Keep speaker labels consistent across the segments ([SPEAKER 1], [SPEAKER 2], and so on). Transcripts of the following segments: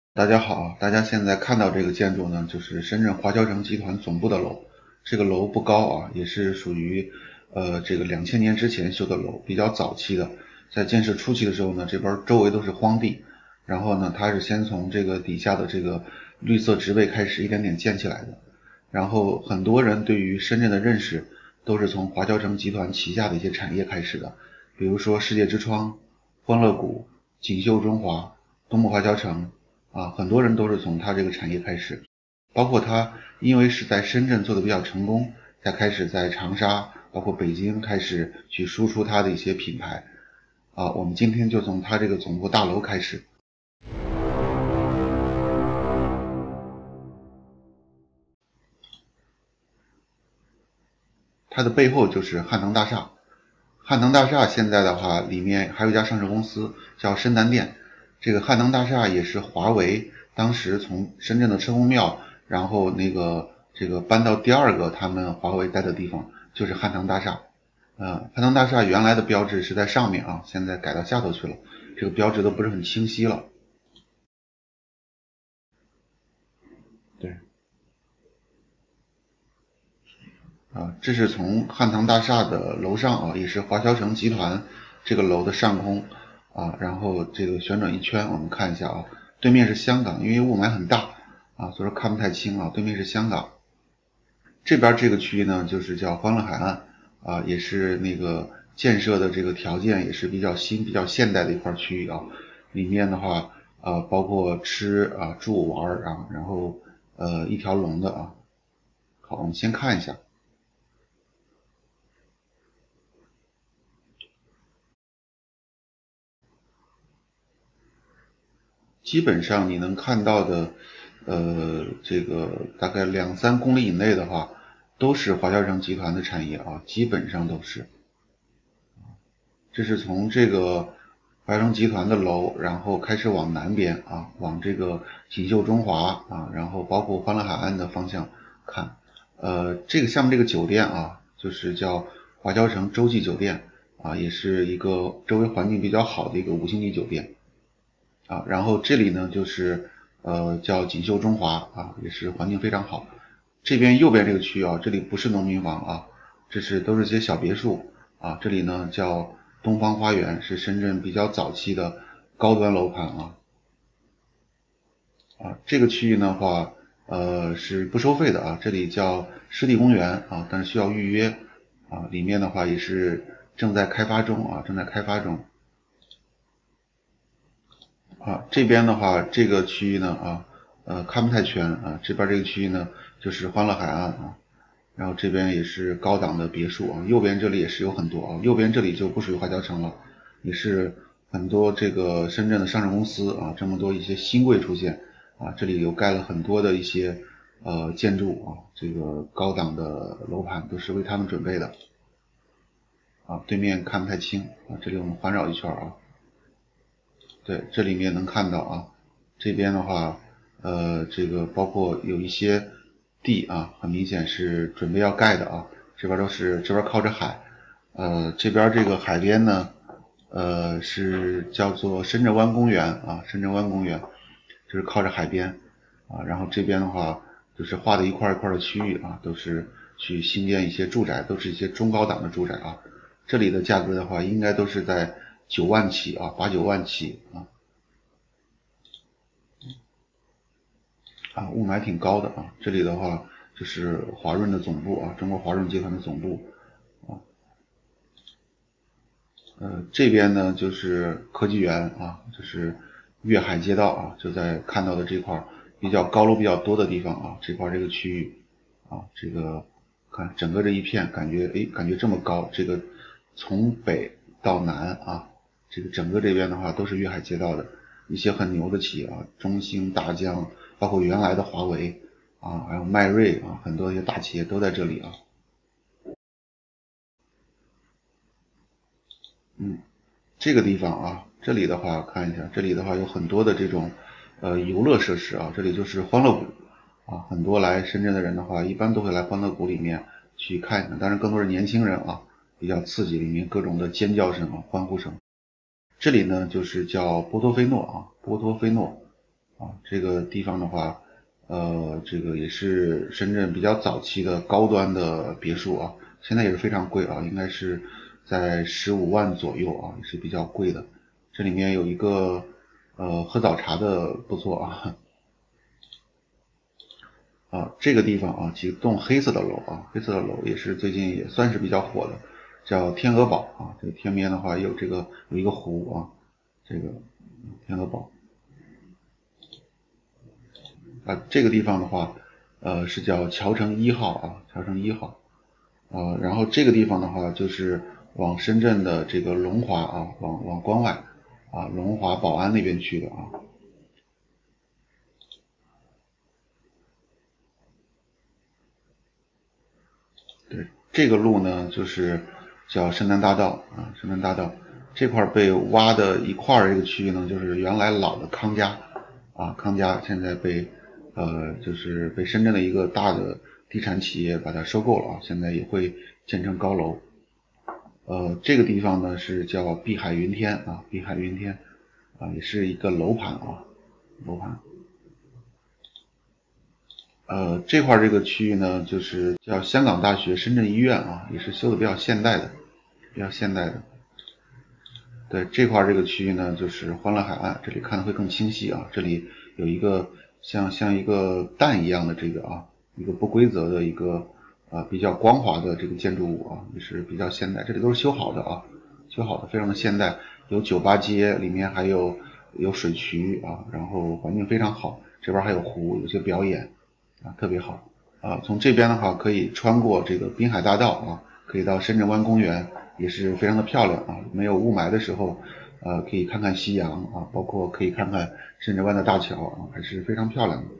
[SPEAKER 1] 大家好，大家现在看到这个建筑呢，就是深圳华侨城集团总部的楼。这个楼不高啊，也是属于这个2000年之前修的楼，比较早期的。在建设初期的时候呢，这边周围都是荒地，然后呢，它是先从这个底下的这个绿色植被开始一点点建起来的。然后很多人对于深圳的认识都是从华侨城集团旗下的一些产业开始的，比如说世界之窗、欢乐谷、锦绣中华、东木华侨城。很多人都是从它这个产业开始，包括它因为是在深圳做的比较成功，才开始在长沙包括北京开始去输出它的一些品牌。我们今天就从它这个总部大楼开始。它的背后就是汉能大厦。汉能大厦现在的话，里面还有一家上市公司叫深南电。这个汉能大厦也是华为当时从深圳的车公庙，然后这个搬到第二个他们华为待的地方，就是汉能大厦。汉能大厦原来的标志是在上面啊，现在改到下头去了，这个标志都不是很清晰了。对。这是从汉唐大厦的楼上啊，也是华侨城集团这个楼的上空然后这个旋转一圈，我们看一下啊，对面是香港，因为雾霾很大所以说看不太清对面是香港。这边这个区域呢，就是叫欢乐海岸也是那个建设的这个条件也是比较新、比较现代的一块区域里面的话包括吃住玩然后一条龙的好，我们先看一下。基本上你能看到的，这个大概2-3公里以内的话，都是华侨城集团的产业基本上都是。这是从这个华侨城集团的楼，然后开始往南边往这个锦绣中华然后包括欢乐海岸的方向看。这个下面这个酒店就是叫华侨城洲际酒店也是一个周围环境比较好的一个5星级酒店。然后这里呢就是叫锦绣中华也是环境非常好。这边右边这个区这里不是农民房这是都是些小别墅这里呢叫东方花园，是深圳比较早期的高端楼盘这个区域的话是不收费的这里叫湿地公园但是需要预约里面的话也是正在开发中正在开发中。这边的话，这个区域呢看不太全这边这个区域呢就是欢乐海岸然后这边也是高档的别墅右边这里也是有很多右边这里就不属于华侨城了，也是很多这个深圳的上市公司这么多一些新贵出现这里有盖了很多的一些建筑这个高档的楼盘都是为他们准备的对面看不太清这里我们环绕一圈对，这里面能看到这边的话，这个包括有一些地很明显是准备要盖的这边这边靠着海，这边这个海边呢，是叫做深圳湾公园深圳湾公园，就是靠着海边然后这边的话就是画的一块一块的区域都是去新建一些住宅，都是一些中高档的住宅这里的价格的话，应该都是在9万起8-9万起雾霾挺高的这里的话就是华润的总部中国华润集团的总部这边呢就是科技园就是粤海街道就在看到的这块比较高楼比较多的地方这块这个区域这个看整个这一片感觉这么高，这个从北到南这个整个这边的话都是粤海街道的一些很牛的企业中兴、大疆，包括原来的华为还有迈锐很多一些大企业都在这里这个地方这里的话看一下，这里的话有很多的这种游乐设施这里就是欢乐谷很多来深圳的人的话，一般都会来欢乐谷里面去看一看，当然更多是年轻人比较刺激，里面各种的尖叫声欢呼声。这里呢就是叫波托菲诺波托菲诺啊，这个地方的话，这个也是深圳比较早期的高端的别墅啊，现在也是非常贵啊，应该是在15万左右啊，也是比较贵的。这里面有一个喝早茶的不错啊。啊，这个地方啊，几栋黑色的楼啊，黑色的楼也是最近也算是比较火的，叫天鹅堡啊。这个天边的话有有一个湖啊，这个天鹅堡啊。这个地方的话，是叫桥城1号啊，桥城1号啊。然后这个地方的话，就是往深圳的这个龙华啊，往关外啊，龙华宝安那边去的啊。对，这个路呢，就是叫深南大道啊，深南大道这块被挖的一块这个区域呢，就是原来老的康家啊，康家现在就是被深圳的一个大的地产企业把它收购了啊，现在也会建成高楼。这个地方呢是叫碧海云天啊，碧海云天啊，也是一个楼盘啊，楼盘。这块这个区域呢，就是叫香港大学深圳医院啊，也是修的比较现代的，比较现代的。对，这块这个区域呢，就是欢乐海岸，这里看的会更清晰啊。这里有一个像一个蛋一样的这个啊，一个不规则的一个比较光滑的这个建筑物啊，也是比较现代。这里都是修好的啊，修好的非常的现代，有酒吧街，里面还有水渠啊，然后环境非常好。这边还有湖，有些表演啊，特别好啊。从这边的话可以穿过这个滨海大道啊，可以到深圳湾公园。也是非常的漂亮啊，没有雾霾的时候，可以看看夕阳啊，包括可以看看深圳湾的大桥啊，还是非常漂亮的。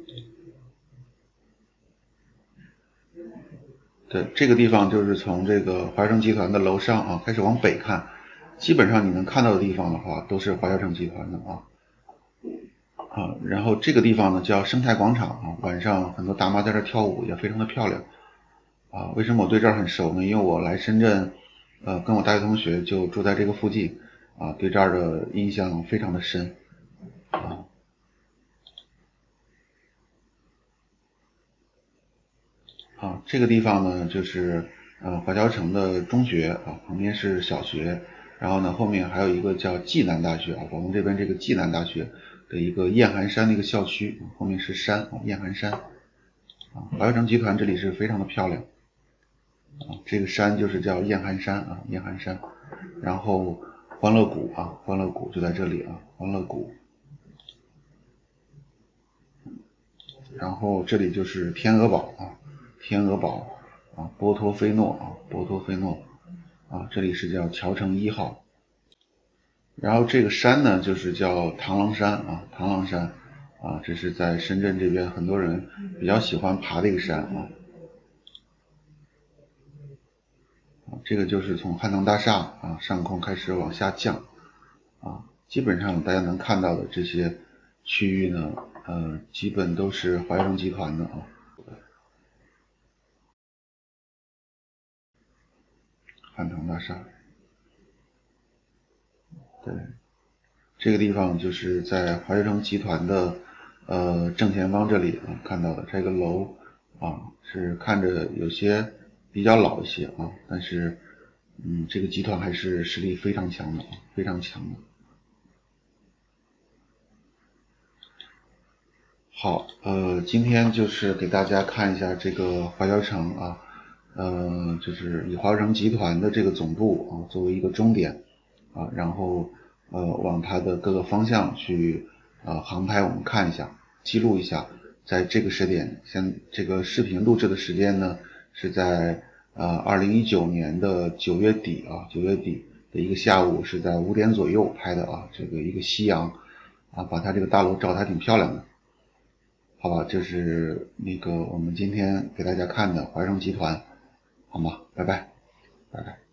[SPEAKER 1] 对，这个地方就是从这个华侨城集团的楼上啊开始往北看，基本上你能看到的地方的话，都是华侨城集团的啊。然后这个地方呢叫生态广场啊，晚上很多大妈在这跳舞，也非常的漂亮啊。为什么我对这儿很熟呢？因为我来深圳。跟我大学同学就住在这个附近啊，对这儿的印象非常的深啊。这个地方呢，就是华侨城的中学啊，旁边是小学，然后呢后面还有一个叫暨南大学啊，我们这边这个暨南大学的一个雁寒山的一个校区，后面是山啊，雁寒山啊。华侨城集团这里是非常的漂亮啊，这个山就是叫雁寒山啊，雁寒山。然后欢乐谷啊，欢乐谷就在这里啊，欢乐谷。然后这里就是天鹅堡啊，天鹅堡啊，波托菲诺啊，波托菲诺啊，这里是叫桥城1号。然后这个山呢，就是叫螳螂山啊，螳螂山啊，这是在深圳这边很多人比较喜欢爬的一个山啊。这个就是从汉唐大厦啊上空开始往下降啊，基本上大家能看到的这些区域呢，基本都是华侨城集团的啊。汉唐大厦，对，这个地方就是在华侨城集团的正前方这里啊看到的这个楼啊，是看着有些比较老一些啊，但是这个集团还是实力非常强的，非常强的。好，今天就是给大家看一下这个华侨城啊，就是以华侨城集团的这个总部啊作为一个终点啊，然后往它的各个方向去航拍，我们看一下，记录一下，在这个时点，像这个视频录制的时间呢是在2019年的9月底啊，9月底的一个下午，是在5点左右拍的啊，这个一个夕阳啊，把它这个大楼照得还挺漂亮的。好吧，就是那个我们今天给大家看的华侨城集团，好吗？拜拜，拜拜。